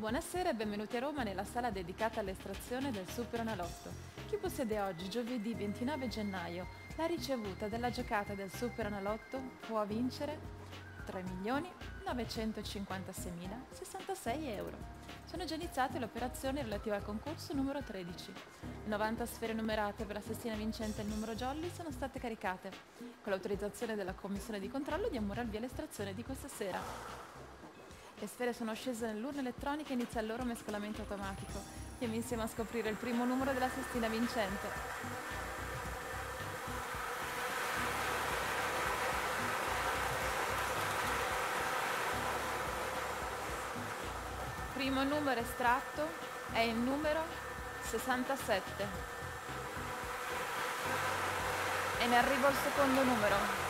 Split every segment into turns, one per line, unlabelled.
Buonasera e benvenuti a Roma nella sala dedicata all'estrazione del Superenalotto. Chi possiede oggi, giovedì 29 gennaio, la ricevuta della giocata del Superenalotto può vincere 3.956.066 euro. Sono già iniziate le operazioni relative al concorso numero 13. Le 90 sfere numerate per la sestina vincente e il numero jolly sono state caricate. Con l'autorizzazione della commissione di controllo diamo ora il via all'estrazione di questa sera. Le sfere sono scese nell'urna elettronica e inizia il loro mescolamento automatico. Andiamo insieme a scoprire il primo numero della sestina vincente. Primo numero estratto è il numero 67. E ne arrivo al secondo numero.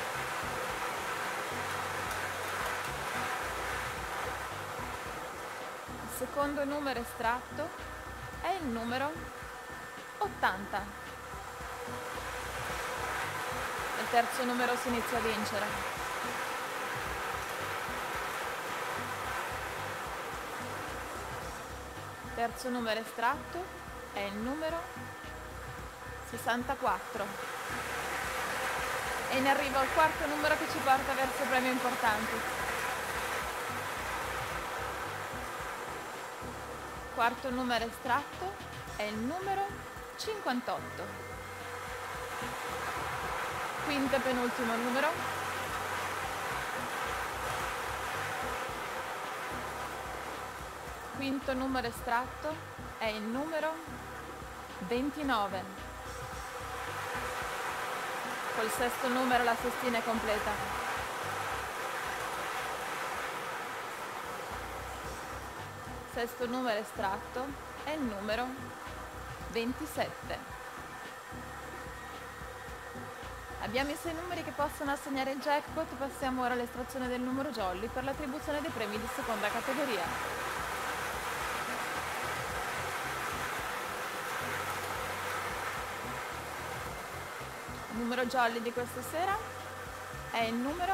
Il secondo numero estratto è il numero 80. Il terzo numero si inizia a vincere. Il terzo numero estratto è il numero 64. E ne arrivo al quarto numero che ci porta verso premi importanti. Quarto numero estratto è il numero 58. Quinto e penultimo numero. Quinto numero estratto è il numero 29. Col sesto numero la sestina è completa. Sesto numero estratto è il numero 27. Abbiamo i 6 numeri che possono assegnare il jackpot, passiamo ora all'estrazione del numero jolly per l'attribuzione dei premi di seconda categoria. Il numero jolly di questa sera è il numero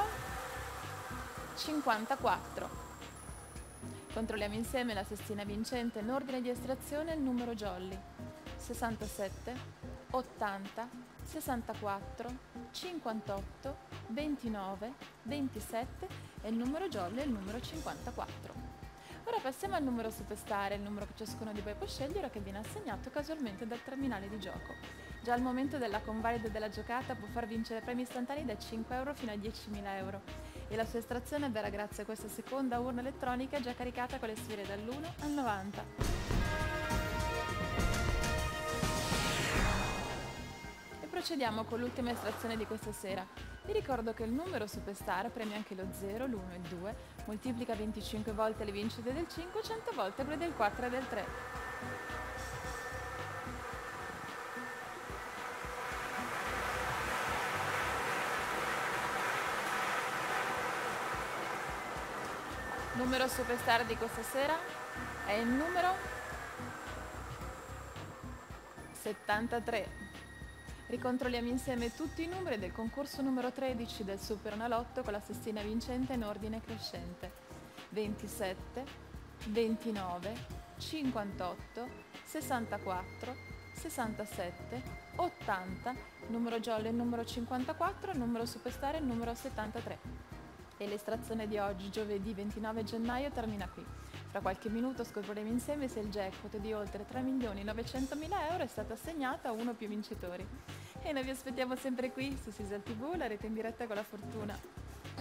54. Controlliamo insieme la sestina vincente in ordine di estrazione il numero jolly 67, 80, 64, 58, 29, 27 e il numero jolly è il numero 54. Ora passiamo al numero superstar, il numero che ciascuno di voi può scegliere che viene assegnato casualmente dal terminale di gioco. Già al momento della convalida della giocata può far vincere premi istantanei da 5 euro fino a 10.000 euro. E la sua estrazione avverrà grazie a questa seconda urna elettronica già caricata con le sfere dall'1 al 90. E procediamo con l'ultima estrazione di questa sera. Vi ricordo che il numero superstar premia anche lo 0, l'1 e il 2, moltiplica 25 volte le vincite del 5 e 100 volte quelle del 4 e del 3. Numero superstar di questa sera è il numero 73. Ricontrolliamo insieme tutti i numeri del concorso numero 13 del Superenalotto con la sestina vincente in ordine crescente. 27, 29, 58, 64, 67, 80, numero jolly il numero 54, il numero superstar il numero 73. E l'estrazione di oggi, giovedì 29 gennaio, termina qui. Fra qualche minuto scopriremo insieme se il jackpot di oltre 3.900.000 euro è stato assegnato a uno o più vincitori. E noi vi aspettiamo sempre qui su Sisal TV, la rete in diretta con la fortuna.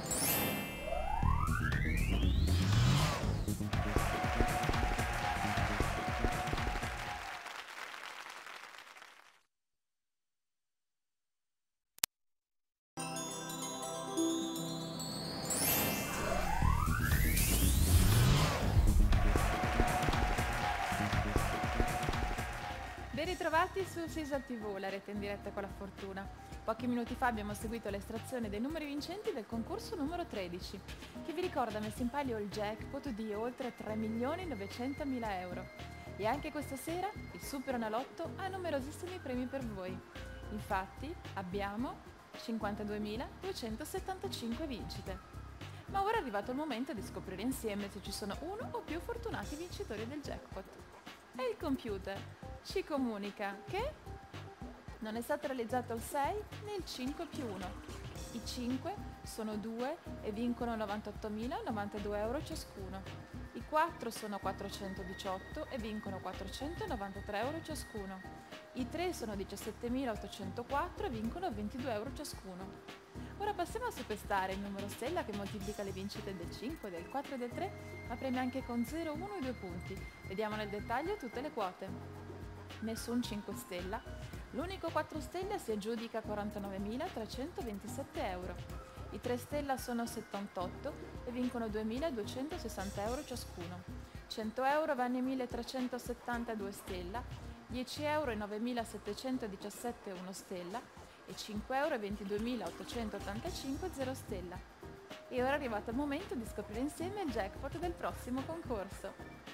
Ben ritrovati su Sisal TV, la rete in diretta con la fortuna. Pochi minuti fa abbiamo seguito l'estrazione dei numeri vincenti del concorso numero 13, che vi ricorda ha messo in palio il jackpot di oltre 3.900.000 euro. E anche questa sera il Superenalotto ha numerosissimi premi per voi. Infatti abbiamo 52.275 vincite. Ma ora è arrivato il momento di scoprire insieme se ci sono uno o più fortunati vincitori del jackpot. E il computer ci comunica che non è stato realizzato il 6 né il 5 più 1. I 5 sono 2 e vincono 98.092 euro ciascuno. I 4 sono 418 e vincono 493 euro ciascuno. I 3 sono 17.804 e vincono 22 euro ciascuno. Ora passiamo a superstare il numero stella che moltiplica le vincite del 5, del 4 e del 3, ma premia anche con 0, 1 e 2 punti. Vediamo nel dettaglio tutte le quote. Nessun 5 stella. L'unico 4 stelle si aggiudica 49.327 euro. I 3 stella sono 78 e vincono 2.260 euro ciascuno. 100 euro vanno in 1.372 stella, 10 euro e 9.717 1 stella e 5 euro e 22.885 0 stella. E ora è arrivato il momento di scoprire insieme il jackpot del prossimo concorso.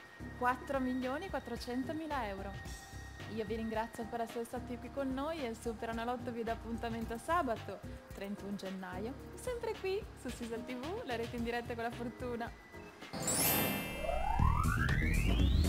4.400.000 euro. Io vi ringrazio per essere stati qui con noi e il Superenalotto vi dà appuntamento a sabato, 31 gennaio, sempre qui su Sisal TV, la rete in diretta con la fortuna.